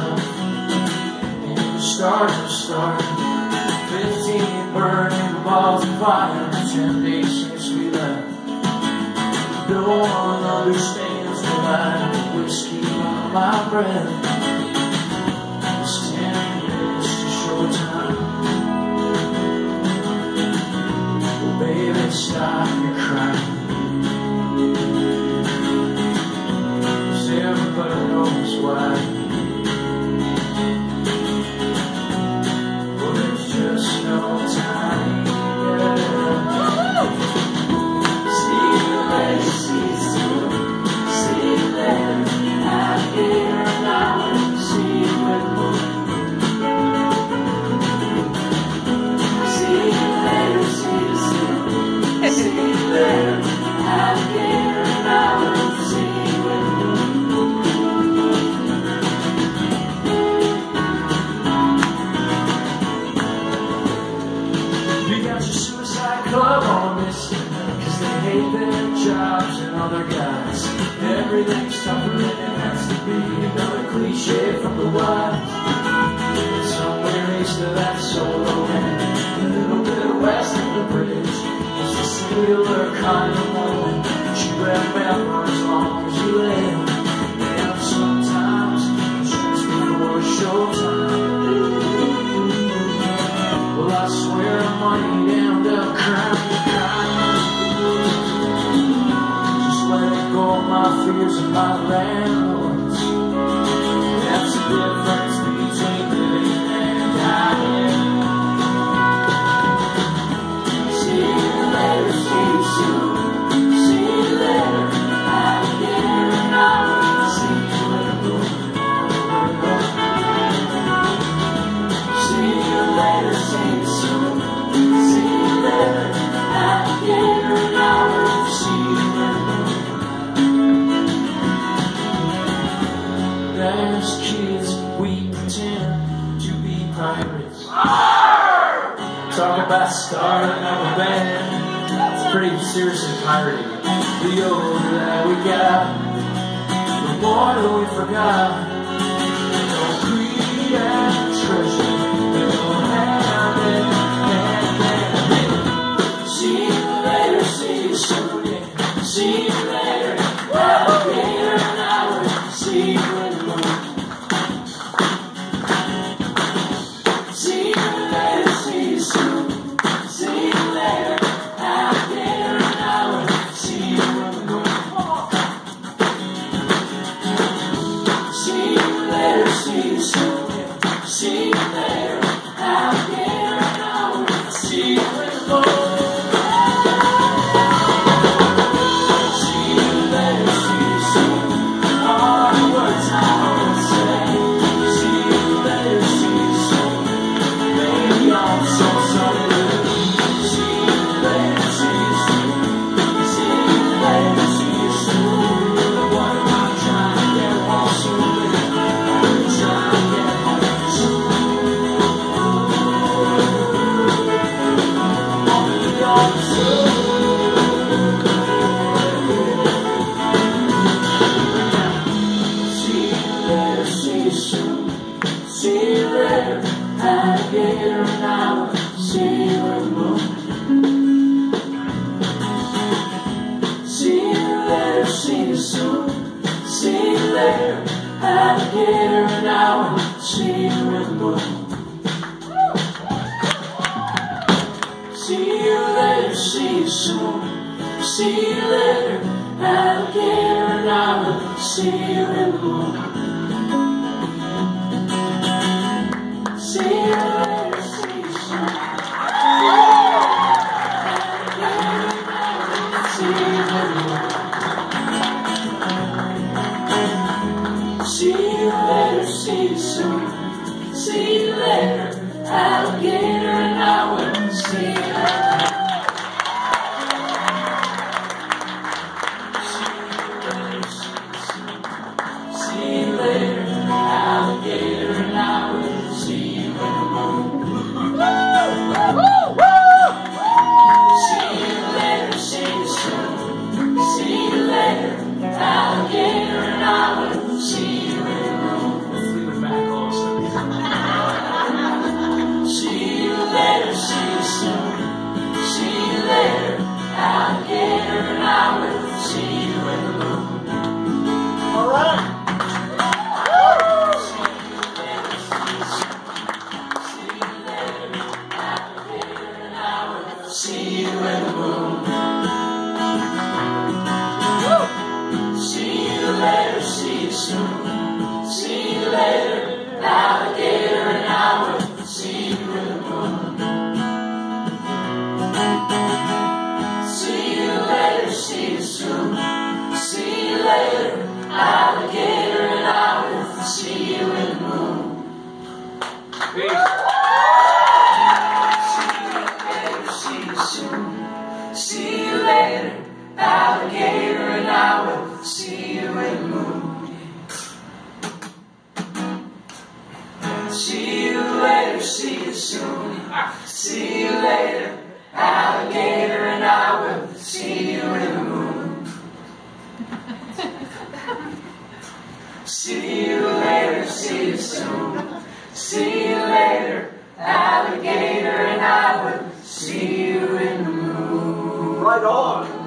myself, and the stars are starting. 15 burning balls of fire, temptations we left. No one understands the light of whiskey on my breath. It's 10 minutes to showtime. Well, baby, stop your crying. 'Cause everybody knows why. Well, there's just no time. See you later, see you soon. See you later, out here and out. See you at home. See you later, see you soon. See you later, out here and out. See you at home. You got your suicide club on this, 'cause they hate their jobs and other guys. Everything's tougher than it has to be. Another cliche from the wise. Somewhere east of that solo man, a little bit west of the bridge, just a singular kind of woman. She read Bethel as long as you live. And sometimes just before showtime. Well, I swear I might end up crying. Just letting go of my fears and my landlords. That's the difference between living and dying. See you later, see you soon. See you later, out here and out. See you later, see you later, see you soon. See you later, out here and out. See you later. As kids, we pretend to be pirates. Talk about starting up a band. It's pretty seriously pirating. The older that we got, the more that we forgot. No greed and treasure, no hand in hand. See you later, see you soon. Yeah. See you later, out here and out. See you in the morning. See you later, see you soon. See you later, out here and out. See you in the morning. See you later, see you soon. See you later, out here and out. See you in the morning. See you later, see you soon. All the words I would say. See you later, see you soon. Maybe I'm so sorry. See you later, see you soon. See you later, see you soon. What am I trying to get home soon? Trying to get home soon. Only on soon. See you later, see you soon. See you later, out here and out. See you in the morning. See you later, see you soon. See you later, out here and out. See you in the morning. See you later, see you soon. See you later, out here and out. See you in the morning. See you later, see you soon. See you in the morning. See you later, see you soon. See you later, alligator and I will see you later. See you later, alligator and I will see you in the morning. See you later, see you soon. See you later, alligator and I will see you in the room. Let's leave it back on. See you later, alligator, and I will see you in the moon. See you later, see you soon. See you later, alligator, and I will see you in the moon. Right on.